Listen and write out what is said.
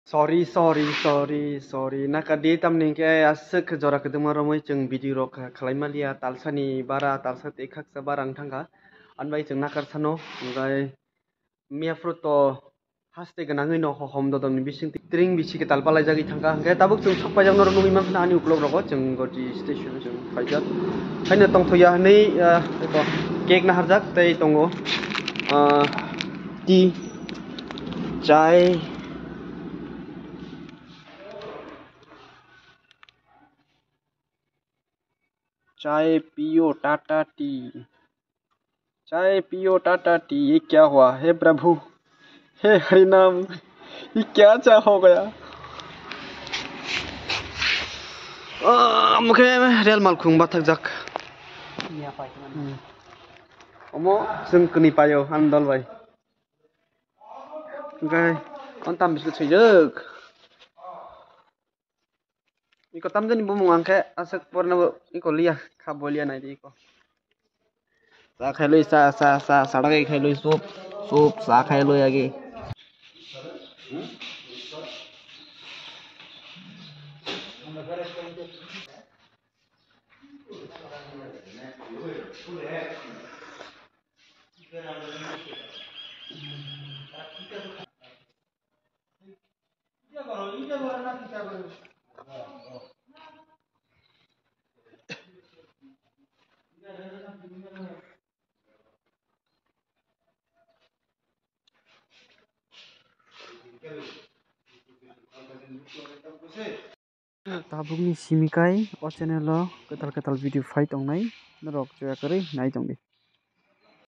Sorry. Nakadi tamning ke asik jora kedema romoi jeng video rok khalaimalia talsani bara talsa tekak sa barang thangka anbai jeng nakar sano ngai mia fruto haste ganangoi no hom dodon ni bising tring bisi ke talpalai jagi thangka ngai tabuk jeng sokpa jang noro numi mang ani uklog rogo jeng goti station jeng faijat haino tong thoya nei cake na harjak tei tongo tea chai चाय पियो Tata T ये क्या हुआ हे प्रभु हे हरिनाम ये क्या चा हो गया मुखे रेल मालखुं बाथक जाक ओमो जों कनि पायो आन्दल बाय ओमफ्राय अन्ताम बिस्कुट सैजोक iko tamjani bumung angke asek porna iko liya khabolia nai iko sa khailoi sa sadak khailoi soup sa khailoi age tabukni simikai o channel o ketal video fight ongnai norok joya kori nai tongdi.